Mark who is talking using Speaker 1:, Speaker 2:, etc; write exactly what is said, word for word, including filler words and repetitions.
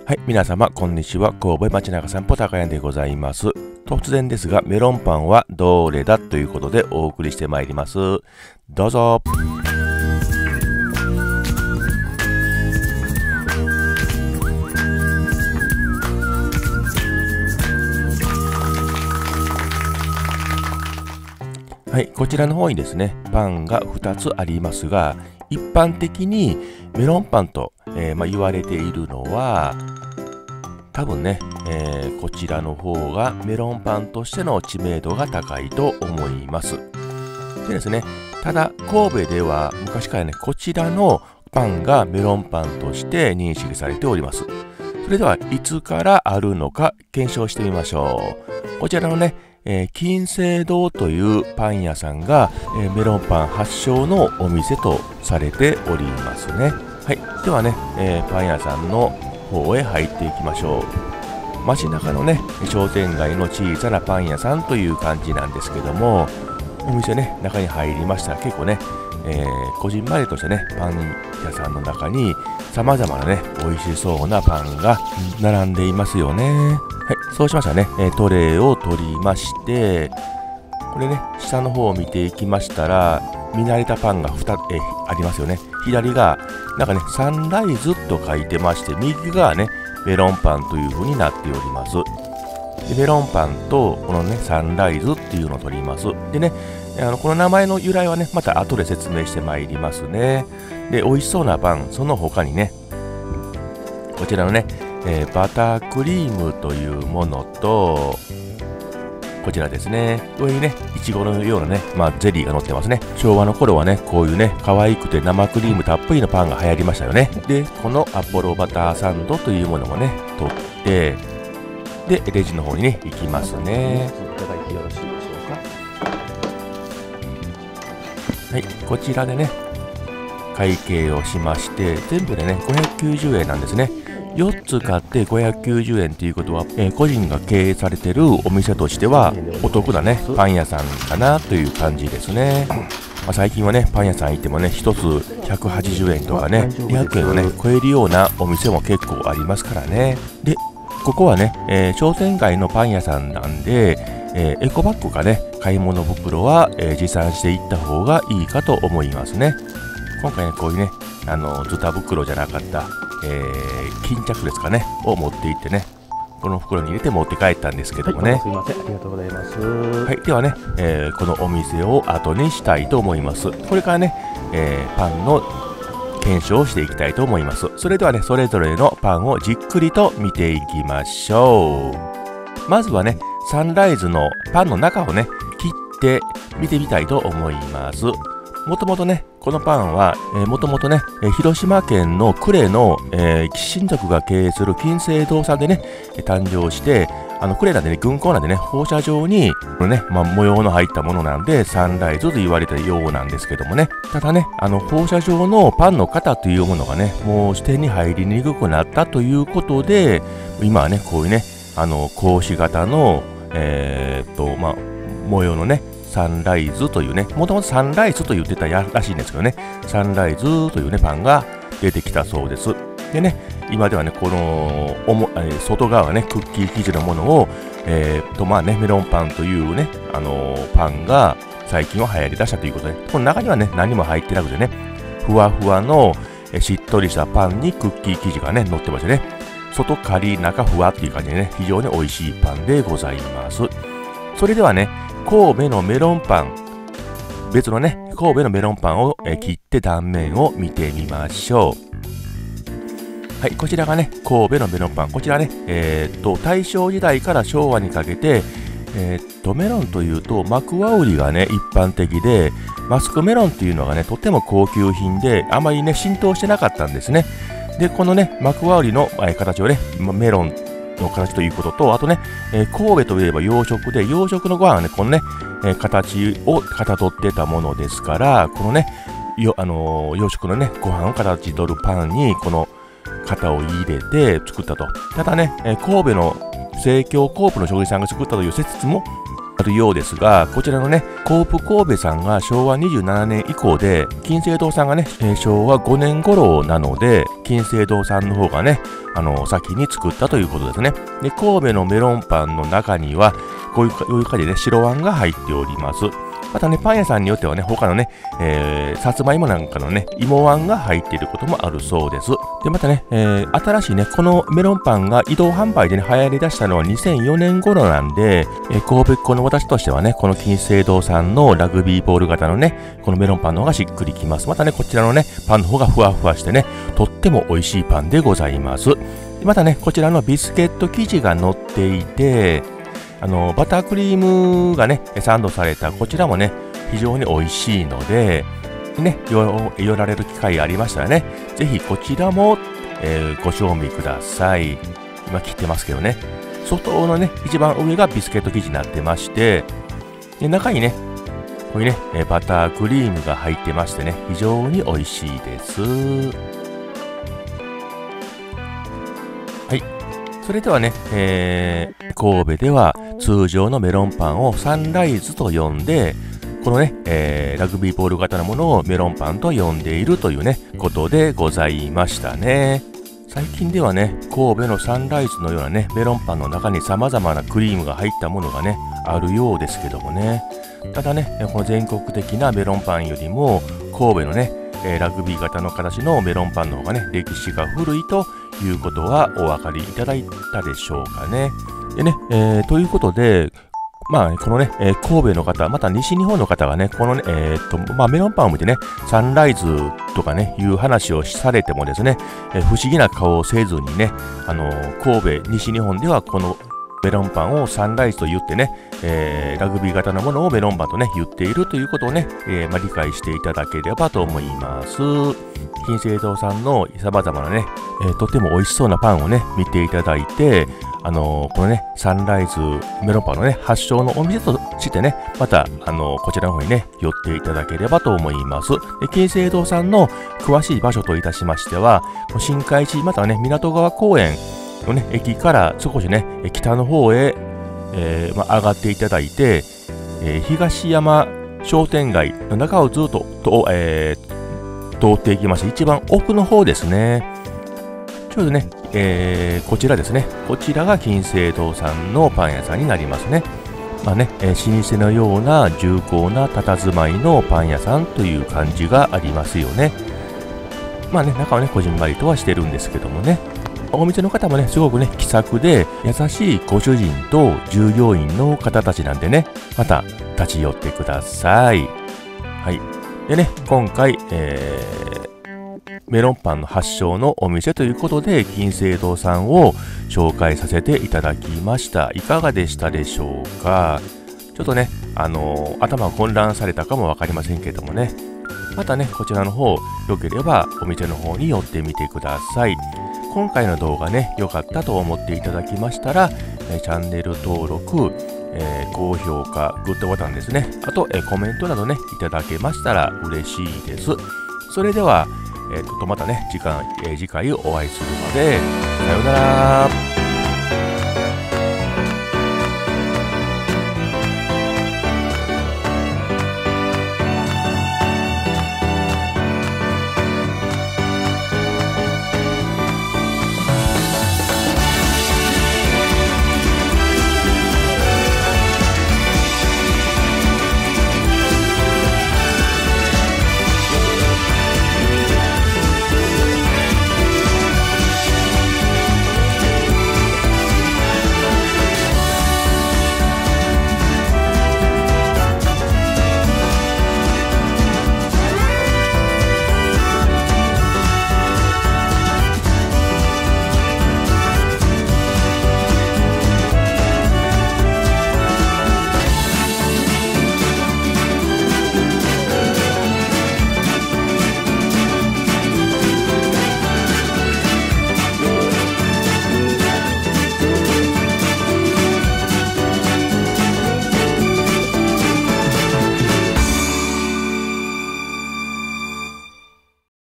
Speaker 1: はい、皆様こんにちは。神戸街中散歩高谷でございます。突然ですが、メロンパンはどれだということでお送りしてまいります。どうぞ。はい、こちらの方にですね、パンがふたつありますが、一般的にメロンパンと、えーまあ、言われているのは、多分ね、えー、こちらの方がメロンパンとしての知名度が高いと思います。でですね、ただ神戸では昔からね、こちらのパンがメロンパンとして認識されております。それではいつからあるのか検証してみましょう。こちらのね、えー、金星堂というパン屋さんが、えー、メロンパン発祥のお店とされておりますね。はい、ではね、えー、パン屋さんの方へ入っていきましょう。街中のね、商店街の小さなパン屋さんという感じなんですけども、お店ね、中に入りましたら結構ね、えー、こじんまりとしたね、パン屋さんの中に様々なね、美味しそうなパンが並んでいますよね。はい、そうしましたらね、トレーを取りまして、これね、下の方を見ていきましたら、見慣れたパンがにつえありますよね。左が、なんかね、サンライズと書いてまして、右側ね、メロンパンという風になっております。でメロンパンと、このね、サンライズっていうのを取ります。でね、あのこの名前の由来はね、また後で説明してまいりますね。で、美味しそうなパン、その他にね、こちらのね、えー、バタークリームというものと、こちらですね。上にね、いちごのようなね、まあ、ゼリーが乗ってますね。昭和の頃はね、こういうね、可愛くて生クリームたっぷりのパンが流行りましたよね。で、このアポロバターサンドというものもね、取って、で、レジの方にね、行きますね。いただいてよろしいでしょうか。はい、こちらでね、会計をしまして、全部でね、ごひゃくきゅうじゅうえんなんですね。よっつ買ってごひゃくきゅうじゅうえんということは、えー、個人が経営されてるお店としてはお得なね、パン屋さんかなという感じですね。まあ、最近はね、パン屋さん行ってもね、ひとつひゃくはちじゅうえんとかね、にひゃくえんをね、超えるようなお店も結構ありますからね。で、ここはね、えー、商店街のパン屋さんなんで、えー、エコバッグかね、買い物袋は、えー、持参していった方がいいかと思いますね。今回ね、こういうね、あの、ズタ袋じゃなかった、えー、巾着ですかね、を持っていってね、この袋に入れて持って帰ったんですけどもね。はい、すいません、ありがとうございます。はい、ではね、えー、このお店を後にしたいと思います。これからね、えー、パンの検証をしていきたいと思います。それではね、それぞれのパンをじっくりと見ていきましょう。まずはね、サンライズのパンの中をね、切って見てみたいと思います。もともとね、このパンは、えー、もともとね、えー、広島県の呉の、えー、親族が経営する金星堂さんでね、えー、誕生して、あの、呉なんでね、軍港なんでね、放射状に、このね、まあ、模様の入ったものなんで、サンライズと言われてるようなんですけどもね、ただね、あの、放射状のパンの型というものがね、もう手に入りにくくなったということで、今はね、こういうね、あの、格子型の、えー、っと、まあ、模様のね、サンライズというね、もともとサンライズと言ってたらしいんですけどね、サンライズというね、パンが出てきたそうです。でね、今ではね、このおも、えー、外側がね、クッキー生地のものを、えー、と、まあね、メロンパンというね、あのー、パンが最近は流行り出したということで、この中にはね、何も入ってなくてね、ふわふわの、えー、しっとりしたパンにクッキー生地がね、乗ってましてね、外カリ、中ふわっていう感じでね、非常に美味しいパンでございます。それではね、神戸のメロンパン、別のね、神戸のメロンパンをえ切って断面を見てみましょう。はい、こちらがね、神戸のメロンパン。こちらね、えー、っと、大正時代から昭和にかけて、えー、っと、メロンというと、マクワウリがね、一般的で、マスクメロンっていうのがね、とても高級品で、あまりね、浸透してなかったんですね。で、このね、マクワウリの、えー、形をね、メロン、の形ということと、あとね、えー、神戸といえば洋食で、洋食のご飯はね、このね、えー、形をかたどってたものですから、このね、よあのー、洋食のね、ご飯を形取るパンに、この型を入れて作ったと。ただね、えー、神戸の生協コープの職人さんが作ったという説もあるようですが、こちらのね、コープ神戸さんがしょうわにじゅうななねん以降で、金星堂さんがね、えー、しょうわごねん頃なので、金星堂さんの方がね、あのー、先に作ったということですね。で、神戸のメロンパンの中には、こういう、こういう感じで、ね、白あんが入っております。またね、パン屋さんによってはね、他のね、えー、さつまいもなんかのね、芋あんが入っていることもあるそうです。で、またね、えー、新しいね、このメロンパンが移動販売でね、流行り出したのはにせんよねん頃なんで、えー、神戸っ子の私としてはね、この金星堂さんのラグビーボール型のね、このメロンパンの方がしっくりきます。またね、こちらのね、パンの方がふわふわしてね、とっても美味しいパンでございます。またね、こちらのビスケット生地が乗っていて、あのバタークリームがねサンドされたこちらもね非常に美味しいのでね、寄られる機会ありましたらね、ぜひこちらも、えー、ご賞味ください。今切ってますけどね、外のね一番上がビスケット生地になってまして、で中にねこういうねバタークリームが入ってましてね、非常に美味しいです。はい、それではね、えー、神戸では通常のメロンパンをサンライズと呼んで、このね、えー、ラグビーボール型のものをメロンパンと呼んでいるというね、ことでございましたね。最近ではね、神戸のサンライズのようなね、メロンパンの中に様々なクリームが入ったものがね、あるようですけどもね。ただね、この全国的なメロンパンよりも、神戸のね、えー、ラグビー型の形のメロンパンの方がね、歴史が古いということはお分かりいただいたでしょうかね。でね、えー、ということで、まあ、このね、えー、神戸の方、また西日本の方がね、このね、えー、っと、まあ、メロンパンを見てね、サンライズとかね、いう話をされてもですね、えー、不思議な顔をせずにね、あのー、神戸、西日本ではこのメロンパンをサンライズと言ってね、えー、ラグビー型のものをメロンパンとね、言っているということをね、えーまあ、理解していただければと思います。金星堂さんの様々なね、えー、とても美味しそうなパンをね、見ていただいて、あのー、このね、サンライズメロンパンのね、発祥のお店としてね、また、あのー、こちらの方にね、寄っていただければと思います。で、金星堂さんの詳しい場所といたしましては、新海地、またはね、港川公園のね、駅から少しね、北の方へ、えーまあ、上がっていただいて、えー、東山商店街の中をずっと、とえー、通っていきまして、一番奥の方ですね。ちょうどね、えー、こちらですね。こちらが金星堂さんのパン屋さんになりますね。まあね、えー、老舗のような重厚な佇まいのパン屋さんという感じがありますよね。まあね、中はね、こじんまりとはしてるんですけどもね。お店の方もね、すごくね、気さくで優しいご主人と従業員の方たちなんでね、また立ち寄ってください。はい。でね、今回、えー、メロンパンの発祥のお店ということで、金星堂さんを紹介させていただきました。いかがでしたでしょうか？ちょっとね、あのー、頭混乱されたかもわかりませんけどもね、またね、こちらの方、良ければお店の方に寄ってみてください。今回の動画ね、良かったと思っていただきましたら、えチャンネル登録、えー、高評価、グッドボタンですね。あと、えコメントなどね、いただけましたら嬉しいです。それでは、えー、とまたね、時間、えー、次回お会いするまで、さようなら。